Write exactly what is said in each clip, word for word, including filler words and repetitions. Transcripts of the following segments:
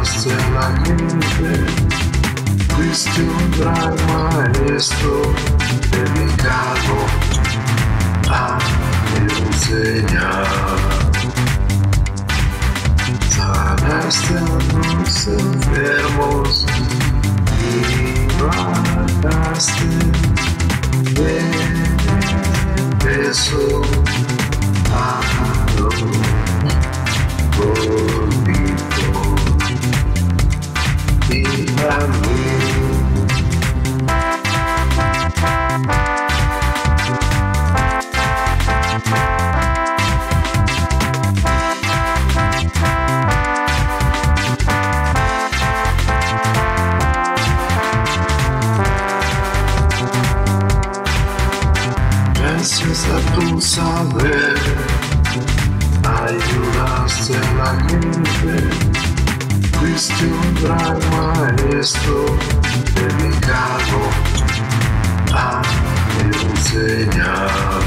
ayudaste a la gente. Fuiste un gran maestro dedicado a enseñar. Sanaste a los enfermos y bajaste de peso a los gorditos y a mí. Gracias a tu saber, ayudaste a la gente. Fuiste un gran maestro dedicado a enseñar.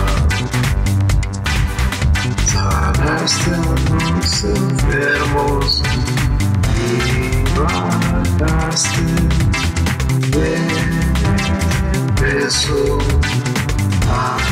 Sanaste a los enfermos y bajaste de peso a